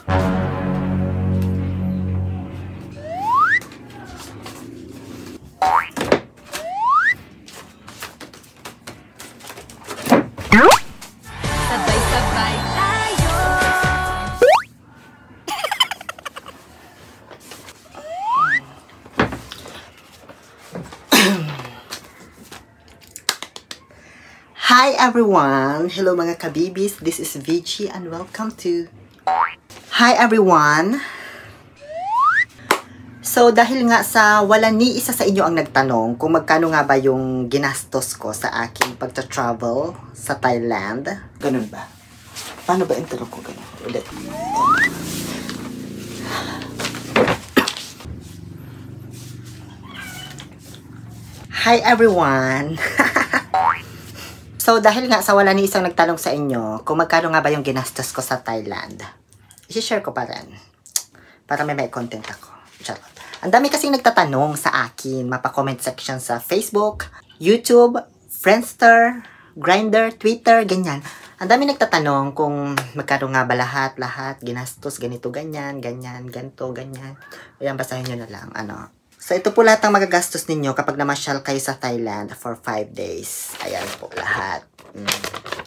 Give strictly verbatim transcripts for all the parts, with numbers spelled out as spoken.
Sabay-sabay tayo. Hi everyone! Hello mga kabibis, this is Vici and welcome to... Hi everyone! So dahil nga sa wala ni isa sa inyo ang nagtanong kung magkano nga ba yung ginastos ko sa aking pagta-travel sa Thailand. Ganun ba? Paano ba intro ko ganun? Ulit. Hi everyone! So, dahil nga sa wala ni isang nagtanong sa inyo kung magkano nga ba yung ginastos ko sa Thailand, i-share ko pa rin para may may content ako. Charot. Ang dami kasing nagtatanong sa akin, mapa-comment section sa Facebook, YouTube, Friendster, Grindr, Twitter, ganyan. Ang dami nagtatanong kung magkano nga ba lahat, lahat, ginastos, ganito, ganyan, ganyan, ganito, ganyan. Ayan, basahin nyo na lang, ano. So, ito po lahat ng magagastos ninyo kapag namasyal kayo sa Thailand for five days. Ayan po lahat. Mm.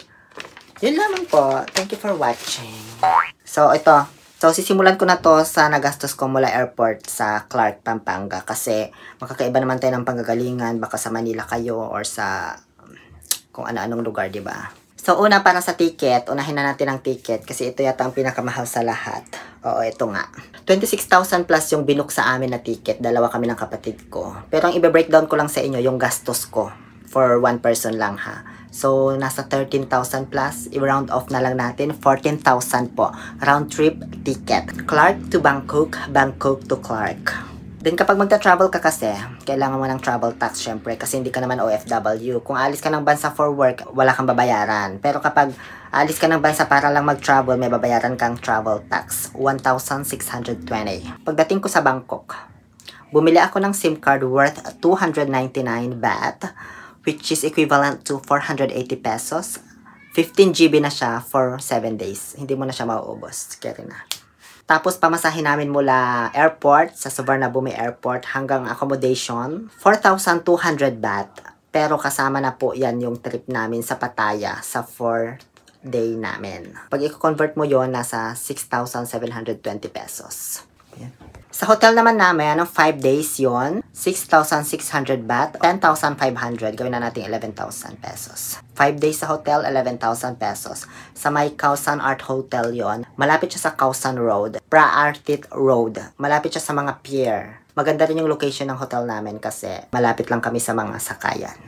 Yun lamang po. Thank you for watching. So, ito. So, sisimulan ko na to sa nagastos ko mula airport sa Clark, Pampanga. Kasi, makakaiba naman tayo ng panggagalingan. Baka sa Manila kayo or sa kung ano-anong lugar, di ba? So, una para sa ticket. Unahin na natin ang ticket kasi ito yata ang pinakamahal sa lahat. Oo, ito nga. twenty-six thousand plus yung binook sa amin na ticket. Dalawa kami ng kapatid ko. Pero ang ibe-breakdown ko lang sa inyo, yung gastos ko. For one person lang ha. So, nasa thirteen thousand plus. I-round off na lang natin. fourteen thousand po. Round trip ticket. Clark to Bangkok. Bangkok to Clark. Then kapag magta-travel ka kasi, kailangan mo ng travel tax syempre kasi hindi ka naman O F W. Kung alis ka ng bansa for work, wala kang babayaran. Pero kapag alis ka ng bansa para lang mag-travel, may babayaran kang travel tax. one thousand six hundred twenty. Pagdating ko sa Bangkok, bumili ako ng SIM card worth two hundred ninety-nine baht, which is equivalent to four hundred eighty pesos. fifteen G B na siya for seven days. Hindi mo na siya mauubos. Kaya na. Tapos, pamasahin namin mula airport, sa Suvarnabhumi Airport, hanggang accommodation, four thousand two hundred baht. Pero kasama na po yan yung trip namin sa Pattaya sa four day namin. Pag i-convert mo yon nasa six thousand seven hundred twenty pesos. Ayan. Sa hotel naman namin, ng five days yon six thousand six hundred baht, ten thousand five hundred, gawin na natin eleven thousand pesos. five days sa hotel, eleven thousand pesos. Sa may Khao San Art Hotel yon, malapit siya sa Khao San Road, Praartit Road. Malapit siya sa mga pier. Maganda rin yung location ng hotel namin kasi malapit lang kami sa mga sakayan.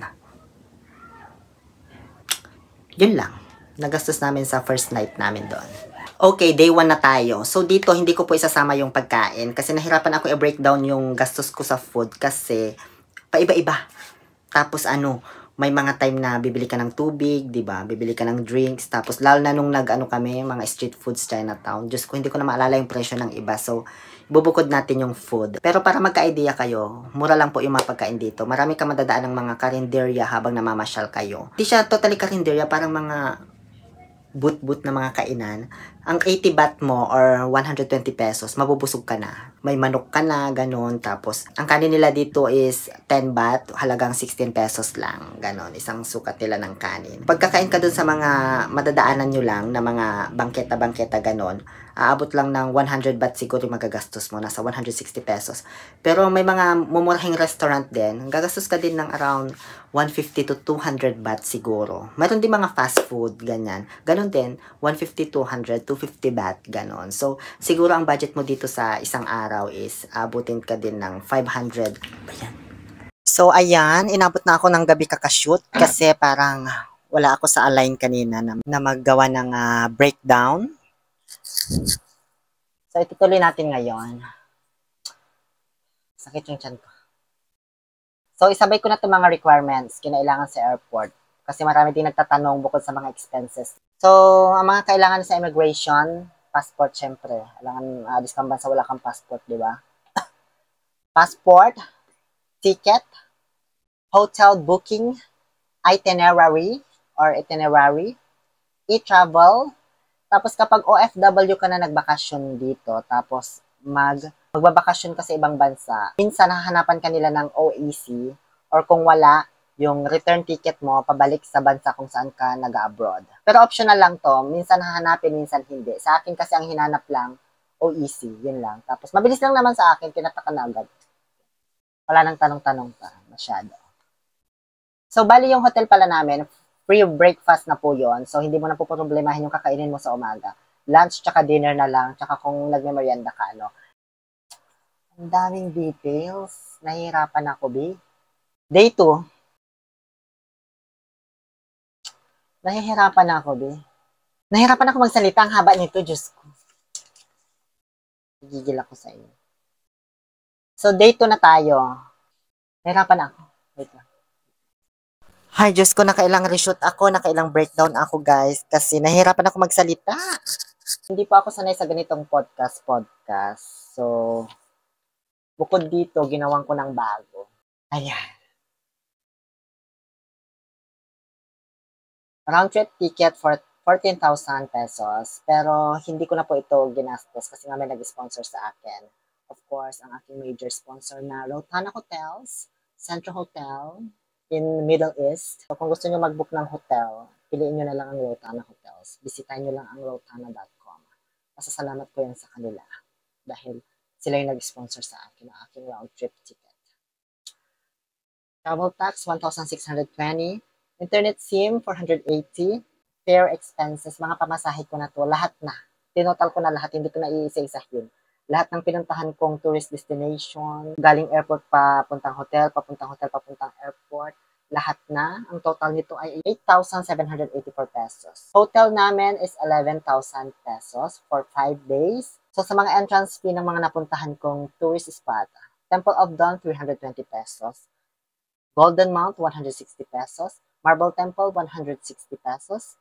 Yun lang. Nagastos namin sa first night namin doon. Okay, day one na tayo. So, dito, hindi ko po isasama yung pagkain. Kasi nahirapan ako i-breakdown yung gastos ko sa food. Kasi, paiba-iba. Tapos, ano, may mga time na bibili ka ng tubig, di ba? Bibili ka ng drinks. Tapos, lalo na nung nag-ano kami, mga street foods, Chinatown. Diyos ko, hindi ko na maalala yung presyo ng iba. So, bubukod natin yung food. Pero para magka-idea kayo, mura lang po yung mga pagkain dito. Marami ka madadaan ng mga karinderya habang namamasyal kayo. Hindi siya totally karinderya, parang mga boot-boot na mga kainan. Ang eighty baht mo or one hundred twenty pesos, mabubusog ka na. May manok ka na, ganun. Tapos, ang kanin nila dito is ten baht, halagang sixteen pesos lang. Ganun, isang sukat nila ng kanin. Pagkakain ka dun sa mga madadaanan nyo lang na mga bangketa-bangketa, ganun, aabot lang ng one hundred baht siguro yung magagastos mo, nasa one hundred sixty pesos. Pero may mga mumurahing restaurant din, gagastos ka din ng around one fifty to two hundred baht siguro. Mayroon din mga fast food, ganyan. Ganon din, one fifty, two hundred, two fifty baht, ganon. So, siguro ang budget mo dito sa isang araw is abutin ka din ng five hundred. Ayan. So, ayan, inabot na ako ng gabi kakashoot kasi parang wala ako sa align kanina na, na maggawa ng uh, breakdown. So, itutuloy natin ngayon. Sakit yung tiyan ko. So, isabay ko na itong mga requirements kinailangan sa airport. Kasi marami din nagtatanong bukod sa mga expenses. So, ang mga kailangan sa immigration, passport syempre. Alangan, alis kang bansa, wala kang passport, di ba? Passport, ticket, hotel booking, itinerary or itinerary, e-travel, Tapos kapag O F W ka na nagbakasyon dito, tapos mag magbabakasyon ka sa ibang bansa, minsan hahanapan ka nila ng O E C or kung wala, yung return ticket mo pabalik sa bansa kung saan ka nag-abroad. Pero optional lang to, minsan hahanapin, minsan hindi. Sa akin kasi ang hinanap lang, O E C, yun lang. Tapos mabilis lang naman sa akin, tinataka na agad. Wala nang tanong-tanong pa, masyado. So, bali yung hotel pala namin, free breakfast na po yon. So, hindi mo na po problemahin yung kakainin mo sa umaga. Lunch, tsaka dinner na lang, tsaka kung nagme-merienda ka, ano. Ang daming details. Nahihirapan ako, B. Day two. Nahihirapan ako, B. Nahihirapan ako magsalita. Ang haba nito, Diyos ko. Gigil ako sa inyo. So, day two na tayo. Nahihirapan ako. Wait lang. Hi, Diyos ko, nakailang reshoot ako, nakailang breakdown ako, guys, kasi nahihirapan ako magsalita. Hindi pa ako sanay sa ganitong podcast, podcast. So, bukod dito, ginawan ko ng bago. Ayan. Round trip ticket for fourteen thousand pesos, pero hindi ko na po ito ginastos kasi nga may nag-sponsor sa akin. Of course, ang aking major sponsor na Rotana Hotels, Central Hotel, in Middle East. So, kung gusto nyo mag-book ng hotel, piliin nyo na lang ang Rotana Hotels. Bisitahin nyo lang ang rotana dot com. Pasasalamat ko yan sa kanila dahil sila yung nag-sponsor sa akin ng aking round trip ticket. Travel tax, one thousand six hundred twenty. Internet SIM, four hundred eighty. Fare expenses, mga pamasahe ko na to, lahat na. Tinotal ko na lahat, hindi ko na iisa-isahin. Lahat ng pinuntahan kong tourist destination, galing airport pa puntang hotel, papuntang hotel, papuntang airport, lahat na. Ang total nito ay eight thousand seven hundred eighty-four pesos. Hotel namin is eleven thousand pesos for five days. So sa mga entrance fee ng mga napuntahan kong tourist spot, Temple of Dawn, three hundred twenty pesos. Golden Mount, one hundred sixty pesos. Marble Temple, one hundred sixty pesos.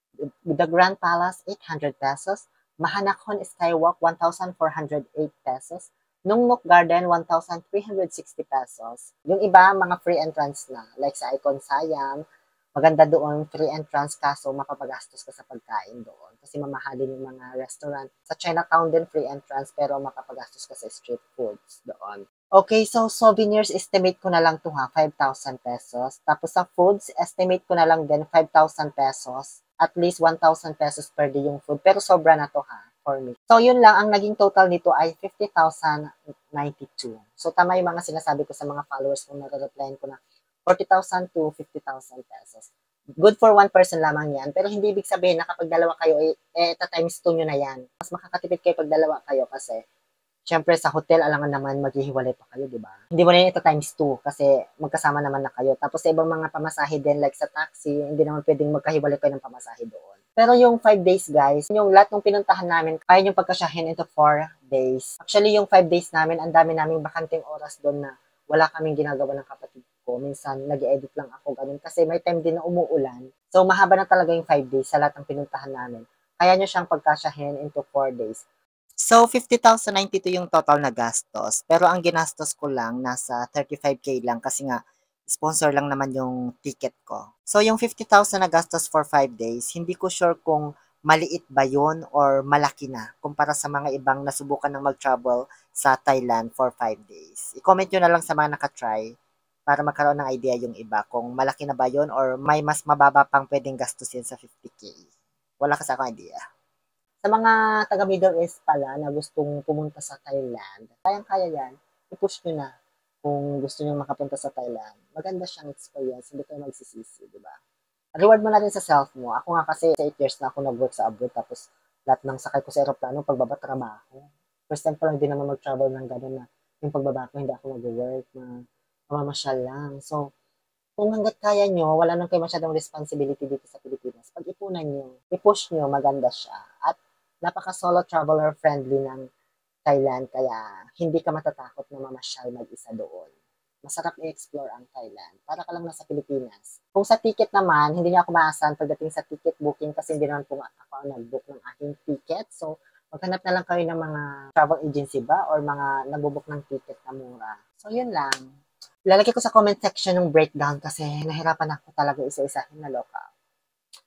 The Grand Palace, eight hundred pesos. Mahanakhon Skywalk, one thousand four hundred eight pesos. Nungnuk Garden, one thousand three hundred sixty pesos. Yung iba, mga free entrance na. Like sa Icon Siam, maganda doon, free entrance kaso mapapagastos ka sa pagkain doon. Kasi mamahalin yung mga restaurant. Sa Chinatown din, free entrance, pero makapagastos ka sa street foods doon. Okay, so souvenirs, estimate ko na lang ito ha, five thousand pesos. Tapos sa foods, estimate ko na lang din five thousand pesos. At least one thousand pesos per day yung food. Pero sobra na to ha, for me. So yun lang, ang naging total nito ay fifty thousand ninety-two. So tama yung mga sinasabi ko sa mga followers kung nare-replyan ko na forty thousand to fifty thousand pesos. Good for one person lamang yan. Pero hindi ibig sabihin na kapag dalawa kayo, eh, eh times two nyo na yan. Mas makakatipid kayo pag dalawa kayo kasi syempre, sa hotel, alangan naman maghihiwalay pa kayo, di ba? Hindi mo na yun ito times two kasi magkasama naman na kayo. Tapos sa ibang mga pamasahe din, like sa taxi, hindi naman pwedeng magkahiwalay kayo ng pamasahe doon. Pero yung five days, guys, yung lahat ng pinuntahan namin, kaya yung pagkasyahin into four days. Actually, yung five days namin, ang dami naming bakanting oras doon na wala kaming ginagawa ng kapatid ko. Minsan, nag-edit lang ako ganun kasi may time din na umuulan. So, mahaba na talaga yung five days sa lahat ng pinuntahan namin. Kaya nyo siyang pagkasyahin into four days. So, fifty thousand ninety-two yung total na gastos. Pero ang ginastos ko lang, nasa thirty-five K lang kasi nga, sponsor lang naman yung ticket ko. So, yung fifty thousand na gastos for five days, hindi ko sure kung maliit ba yun or malaki na kumpara sa mga ibang nasubukan ng mag-travel sa Thailand for five days. I-comment nyo na lang sa mga nakatry para magkaroon ng idea yung iba kung malaki na ba yun or may mas mababa pang pwedeng gastusin sa fifty K. Wala kasi akong idea. Sa mga taga Middle East pala na gustong pumunta sa Thailand, kayang-kaya yan, i-push nyo na kung gusto nyo makapunta sa Thailand. Maganda siyang experience, hindi kayo magsisisi, di ba? Reward mo na rin sa self mo. Ako nga kasi sa eight years na ako nag-work sa abroad, tapos lahat ng sakay ko sa aeroplano, pagbaba trabaho. First time ko lang din naman mag-travel ng gano'n na yung pagbaba ko, hindi ako mag-work, na mamamasyal lang. So, kung hanggat kaya nyo, wala nang kayo masyadong responsibility dito sa Pilipinas. Pag-ipunan nyo, i-push nyo, maganda siya. At napaka-solo traveler friendly ng Thailand, kaya hindi ka matatakot na mamasyal mag-isa doon. Masarap i-explore ang Thailand. Para ka lang nasa Pilipinas. Kung sa ticket naman, hindi niya ako maasahan pagdating sa ticket booking kasi hindi naman po ako nag-book ng aking ticket. So, maghanap na lang kayo ng mga travel agency ba or mga nagbo-book ng ticket na mura. So, yun lang. Ilalagay ko sa comment section yung breakdown kasi nahirapan ako talaga isa-isahin na loka.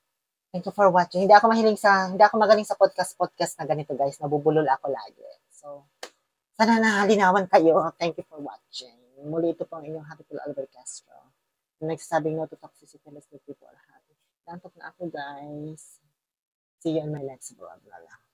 Thank you for watching. Hindi ako mahiling sa, hindi ako magaling sa podcast-podcast na ganito, guys. Nabubulol ako lagi. So, sana nahalinawan kayo. Thank you for watching. Muli ito po ang inyong Happy Pill Albert Castro. Yung nagsasabing no to toxicity, let's make people happy. Tantok na ako, guys. See you in my next vlog. Lala.